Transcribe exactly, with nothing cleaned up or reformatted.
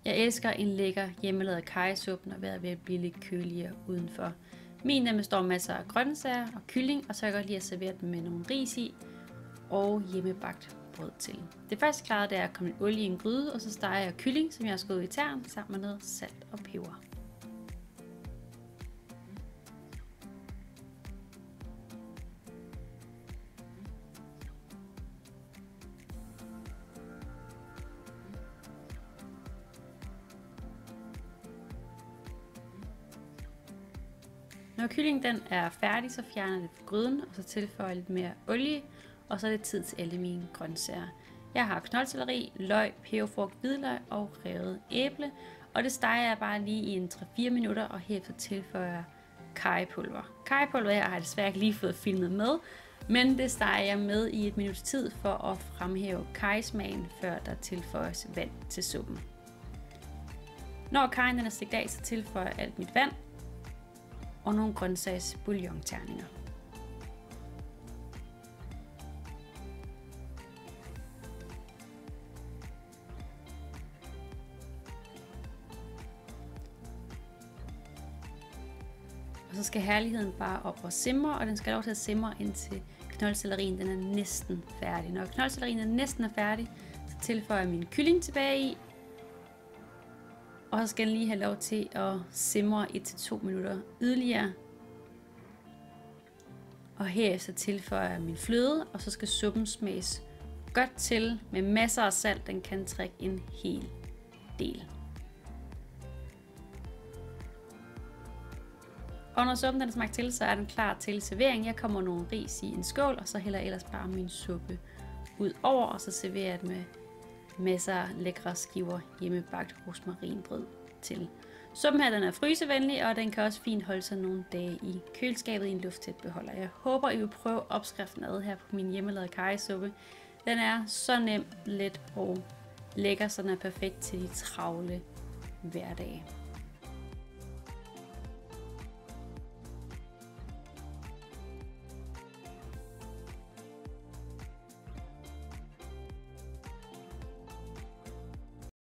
Jeg elsker en lækker hjemmelavet karrysuppe, når vejret er ved at blive lidt køligere udenfor. Min der består masser af grøntsager og kylling, og så kan jeg godt lide at servere den med nogle ris i og hjemmebagt brød til. Det første klare, det er at komme lidt olie i en gryde, og så steger jeg kylling, som jeg har skåret i tern, sammen med noget salt og peber. Når kyllingen den er færdig, så fjerner jeg det fra gryden, og så tilføjer jeg lidt mere olie, og så er det tid til alle mine grøntsager. Jeg har knoldselleri, løg, peberfrugt, hvidløg og revet æble, og det steger jeg bare lige i en tre til fire minutter, og herefter tilføjer jeg karrypulver. Karrypulver her har jeg desværre ikke lige fået filmet med, men det steger jeg med i et minuts tid for at fremhæve karrysmagen, før der tilføjes vand til suppen. Når karryen den er stegt af, så tilføjer jeg alt mit vand og nogle grøntsags bouillonterninger. Og så skal herligheden bare op og simre, og den skal lov til at simre indtil knoldsellerien den er næsten færdig. Når knoldsellerien er næsten er færdig, så tilføjer jeg min kylling tilbage i. Og så skal den lige have lov til at simre et til to minutter yderligere. Og herefter tilføjer jeg min fløde, og så skal suppen smages godt til med masser af salt. Den kan trække en hel del. Og når suppen den er smagt til, så er den klar til servering. Jeg kommer nogle ris i en skål, og så hælder jeg ellers bare min suppe ud over, og så serverer jeg det med masser af lækre skiver hjemmebagt rosmarinbrød til. Suppen her den er frysevenlig, og den kan også fint holde sig nogle dage i køleskabet i en lufttæt beholder. Jeg håber, I vil prøve opskriften ad her på min hjemmelavede karrysuppe. Den er så nem, let og lækker, så den er perfekt til de travle hverdage.